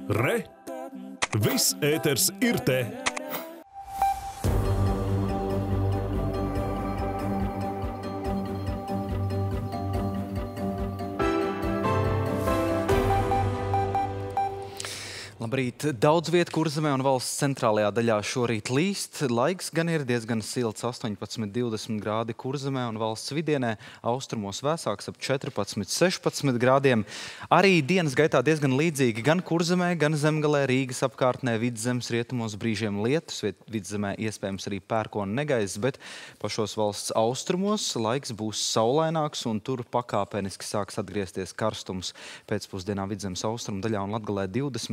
Re! Viss ēters ir te! Labrīt! Daudz vietu Kurzemē un valsts centrālajā daļā šorīt līst. Laiks gan ir diezgan silts, 18–20 grādi Kurzemē un valsts vidienē, austrumos vēsāks ap 14–16 grādiem. Arī dienas gaitā diezgan līdzīgi gan Kurzemē, gan Zemgalē, Rīgas apkārtnē, Vidzemes rietumos brīžiem lietus, Vidzemē iespējams arī pērkona negaiss, bet pašos valsts austrumos laiks būs saulaināks un tur pakāpeniski sāks atgriezties karstums. Pēcpusdienā Vidzemes austrumu daļā un Latgalē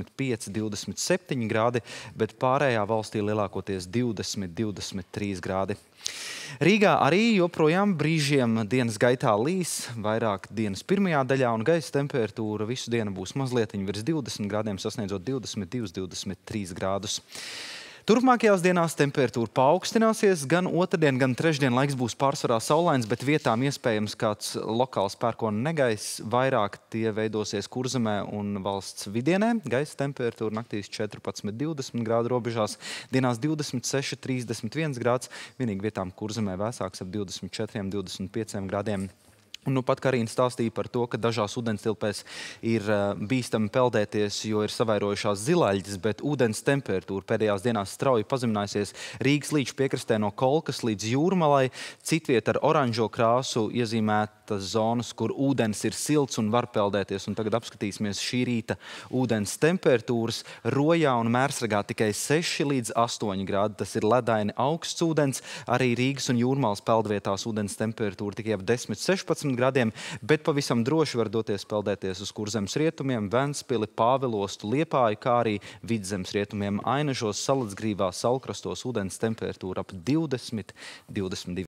25–27 grādi, bet pārējā valstī lielākoties 20–23 grādi. Rīgā arī joprojām brīžiem dienas gaitā līs, vairāk dienas pirmajā daļā un gaisa temperatūra visu dienu būs mazliet virs 20 grādiem, sasniedzot 22–23 grādus. Turpmākajās dienās temperatūra paaugstināsies, gan otrdien, gan trešdien laiks būs pārsvarā saulains, bet vietām iespējams kāds lokāls pērkona negaiss, vairāk tie veidosies Kurzemē un valsts vidienē. Gaisa temperatūra naktīs 14–20 grādu robežās, dienās 26–31 grāds, vienīgi vietām Kurzemē vēsāks ap 24–25 grādiem. Un nu pat Karīna stāstīja par to, ka dažās ūdenstilpēs ir bīstami peldēties, jo ir savairojušās zilaļģes, bet ūdens temperatūra pēdējās dienās strauji pazeminājusies Rīgas līča piekrastē no Kolkas līdz Jūrmalai. Citviet ar oranžo krāsu iezīmētas zonas, kur ūdens ir silts un var peldēties. Un tagad apskatīsimies šī rīta ūdens temperatūras. Rojā un Mērsragā tikai 6–8 grādi. Tas ir ledaini augsts ūdens. Arī Rīgas un Jūrmalas peldvietās ūdens temperatūra tikai ap 10–16 grādiem, bet pavisam droši var doties peldēties uz Kurzemes rietumiem, Ventspili, Pāvilostu, Liepāju, kā arī Vidzemes rietumiem, Ainažos, Salacgrīvā, Saulkrastos ūdens temperatūra ap 20–22